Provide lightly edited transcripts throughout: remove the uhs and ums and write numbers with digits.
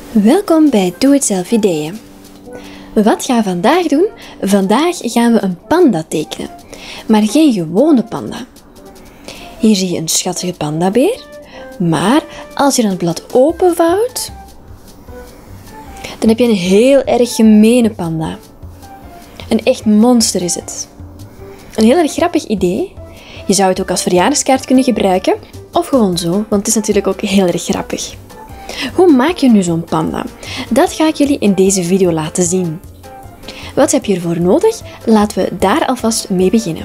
Welkom bij Doe Het Zelf Ideeën. Wat gaan we vandaag doen? Vandaag gaan we een panda tekenen, maar geen gewone panda. Hier zie je een schattige pandabeer, maar als je dan het blad openvouwt, dan heb je een heel erg gemene panda. Een echt monster is het. Een heel erg grappig idee. Je zou het ook als verjaardagskaart kunnen gebruiken, of gewoon zo, want het is natuurlijk ook heel erg grappig. Hoe maak je nu zo'n panda? Dat ga ik jullie in deze video laten zien. Wat heb je ervoor nodig? Laten we daar alvast mee beginnen.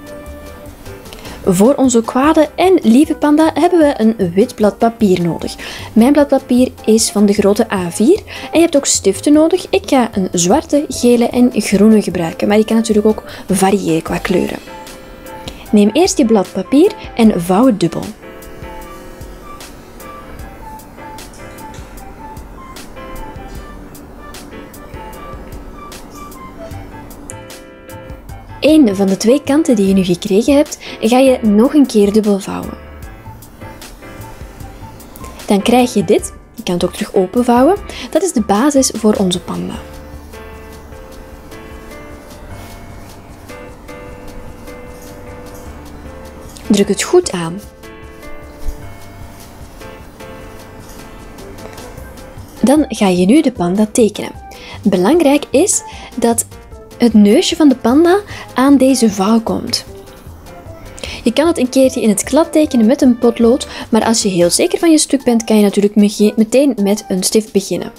Voor onze kwade en lieve panda hebben we een wit blad papier nodig. Mijn blad papier is van de grote A4 en je hebt ook stiften nodig. Ik ga een zwarte, gele en groene gebruiken, maar je kan natuurlijk ook variëren qua kleuren. Neem eerst je blad papier en vouw het dubbel. Eén van de twee kanten die je nu gekregen hebt, ga je nog een keer dubbel vouwen. Dan krijg je dit. Je kan het ook terug openvouwen. Dat is de basis voor onze panda. Druk het goed aan. Dan ga je nu de panda tekenen. Belangrijk is dat het neusje van de panda aan deze vouw komt. Je kan het een keertje in het klad tekenen met een potlood, maar als je heel zeker van je stuk bent, kan je natuurlijk meteen met een stift beginnen.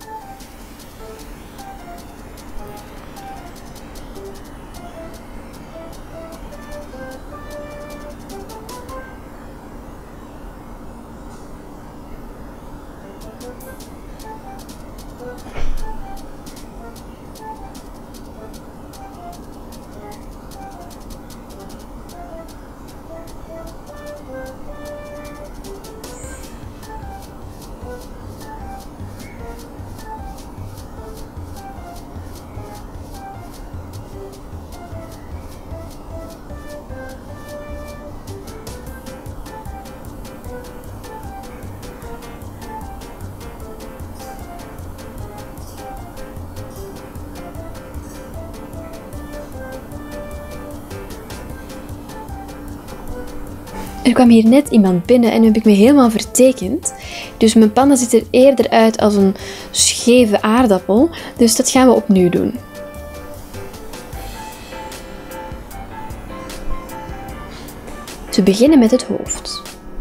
Er kwam hier net iemand binnen en nu heb ik me helemaal vertekend. Dus mijn panda ziet er eerder uit als een scheve aardappel. Dus dat gaan we opnieuw doen. We beginnen met het hoofd.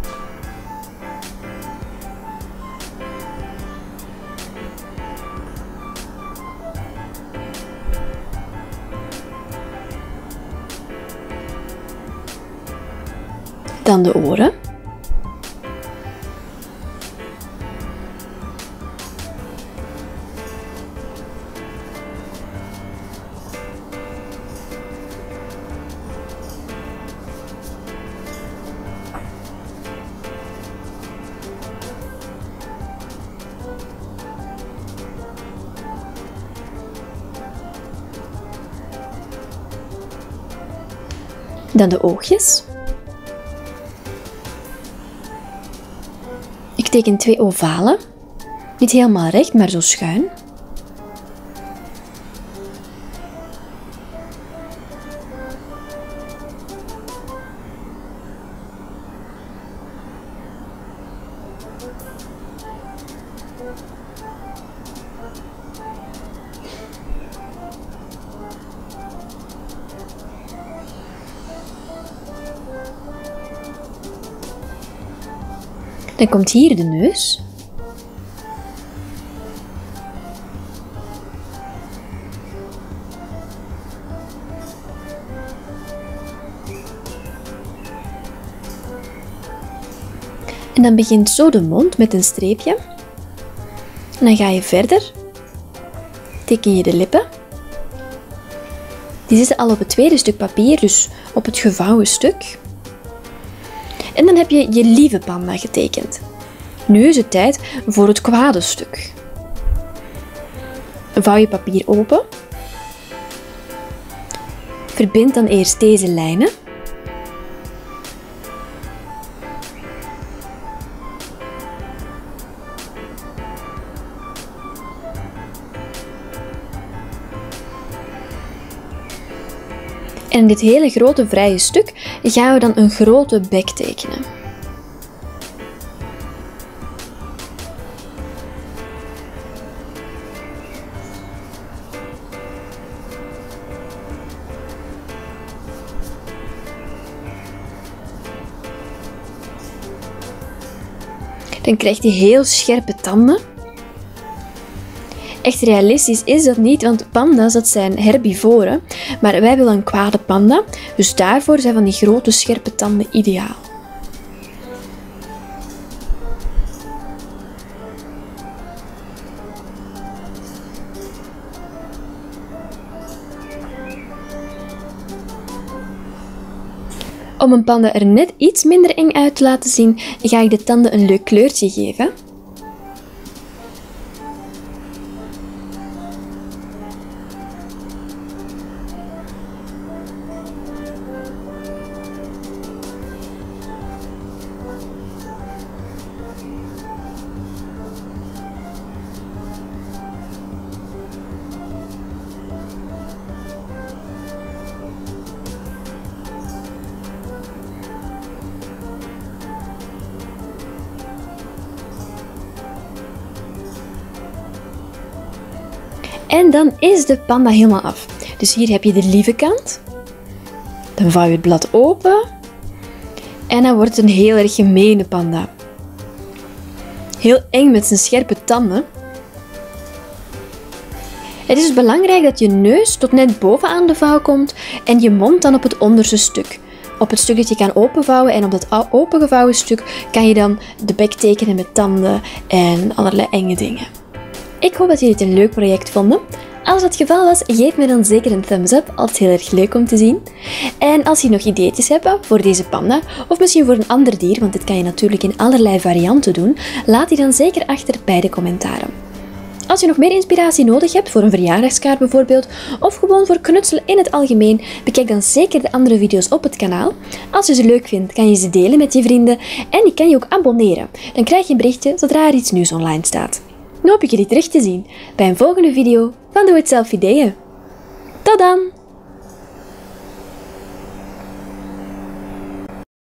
Dan de oren. Dan de oogjes. Ik teken 2 ovalen. Niet helemaal recht, maar zo schuin. Dan komt hier de neus. En dan begint zo de mond met een streepje. En dan ga je verder. Teken je de lippen. Die zitten al op het tweede stuk papier, dus op het gevouwen stuk. En dan heb je je lieve panda getekend. Nu is het tijd voor het kwade stuk. Vouw je papier open. Verbind dan eerst deze lijnen. En in dit hele grote vrije stuk gaan we dan een grote bek tekenen. Dan krijgt hij heel scherpe tanden. Echt realistisch is dat niet, want panda's dat zijn herbivoren, maar wij willen een kwade panda, dus daarvoor zijn van die grote scherpe tanden ideaal. Om een panda er net iets minder eng uit te laten zien, ga ik de tanden een leuk kleurtje geven. En dan is de panda helemaal af. Dus hier heb je de lieve kant. Dan vouw je het blad open. En dan wordt het een heel erg gemene panda. Heel eng met zijn scherpe tanden. Het is belangrijk dat je neus tot net bovenaan de vouw komt en je mond dan op het onderste stuk. Op het stuk dat je kan openvouwen en op dat opengevouwen stuk kan je dan de bek tekenen met tanden en allerlei enge dingen. Ik hoop dat jullie het een leuk project vonden. Als dat het geval was, geef me dan zeker een thumbs up, altijd heel erg leuk om te zien. En als je nog ideetjes hebt voor deze panda, of misschien voor een ander dier, want dit kan je natuurlijk in allerlei varianten doen, laat die dan zeker achter bij de commentaren. Als je nog meer inspiratie nodig hebt, voor een verjaardagskaart bijvoorbeeld, of gewoon voor knutselen in het algemeen, bekijk dan zeker de andere video's op het kanaal. Als je ze leuk vindt, kan je ze delen met je vrienden en je kan je ook abonneren. Dan krijg je een berichtje zodra er iets nieuws online staat. Nu hoop ik jullie terug te zien bij een volgende video van Doe Het Zelf Ideeën. Tot dan!